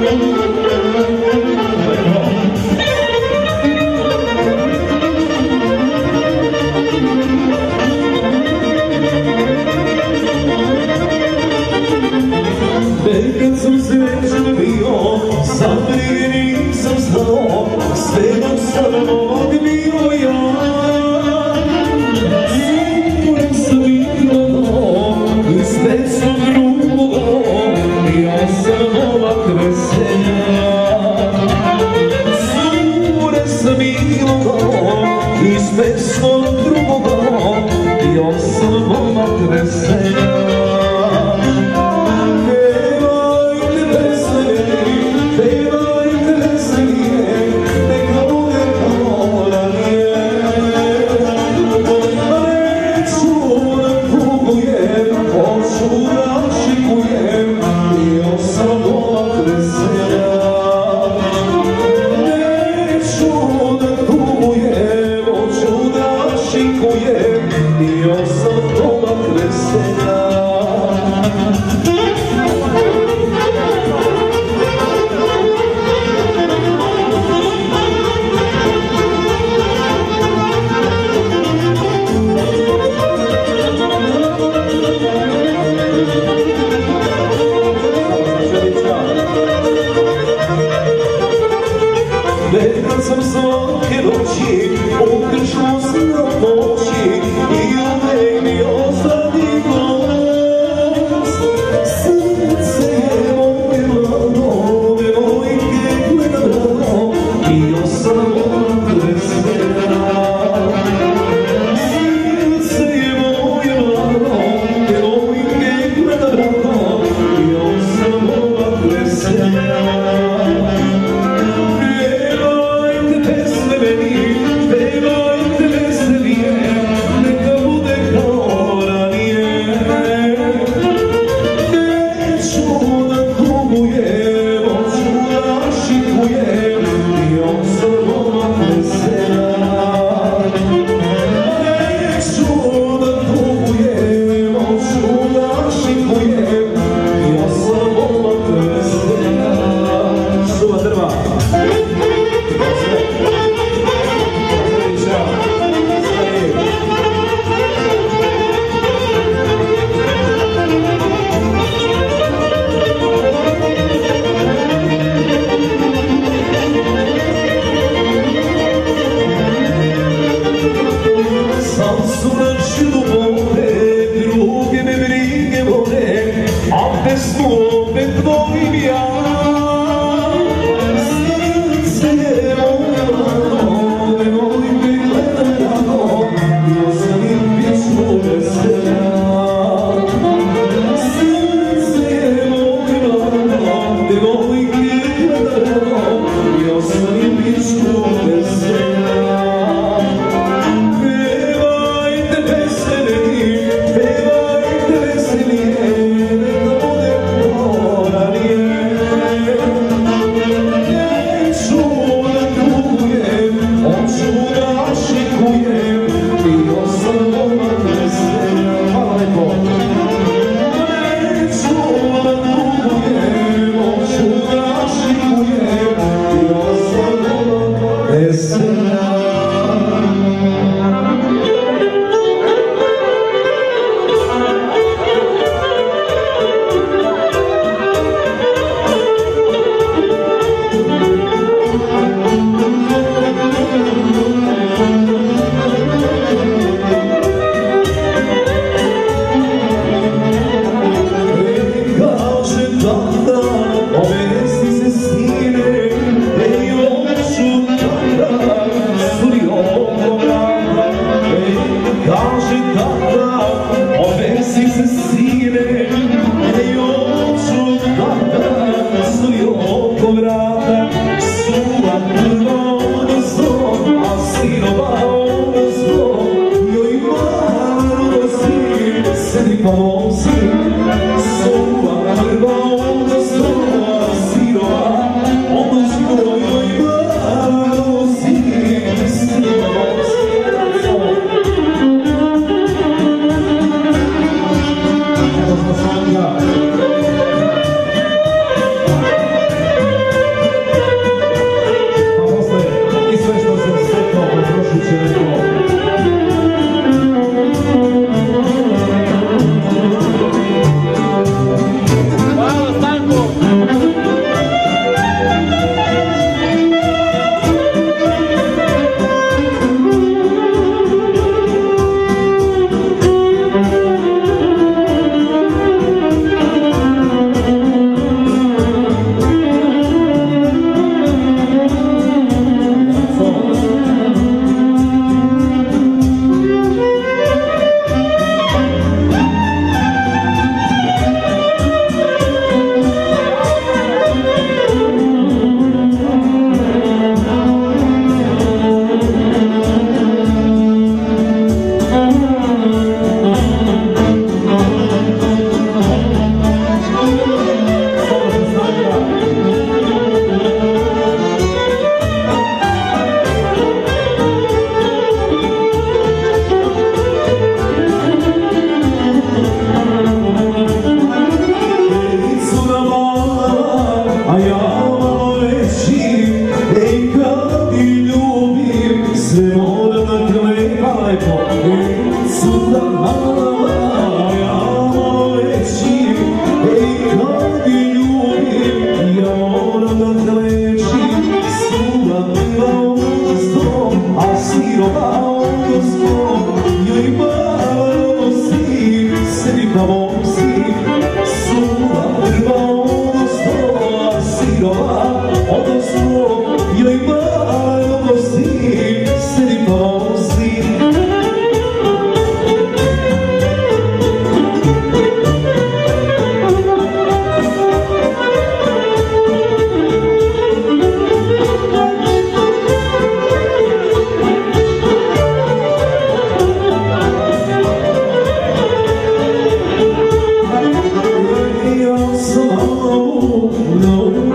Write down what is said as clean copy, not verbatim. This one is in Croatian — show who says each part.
Speaker 1: Nekad sam srećan bio, sam prije nisam znao, sve dok sam ovog bio ja. Siguran sam igrao, iz pesnog drugoga, ja sam momak veselja. Siguran sam igrao, iz pesnog drugoga, ja sam momak veselja. Nekad sam svake noći otišao sam na poći i uvek mi ostani glas. Srce je moje malo, devojke gleda drago, bio sam momak veselja. Srce je moje malo, devojke gleda drago, bio sam momak veselja. Opet volim ja. Srce je moje malo, devojke gleda drago, ja sam im piću veselja. Srce je moje malo, devojke gleda drago, ja sam im piću veselja. Pevajte veselije, pevajte veselije, pomozi, sua prva odnosno slavu na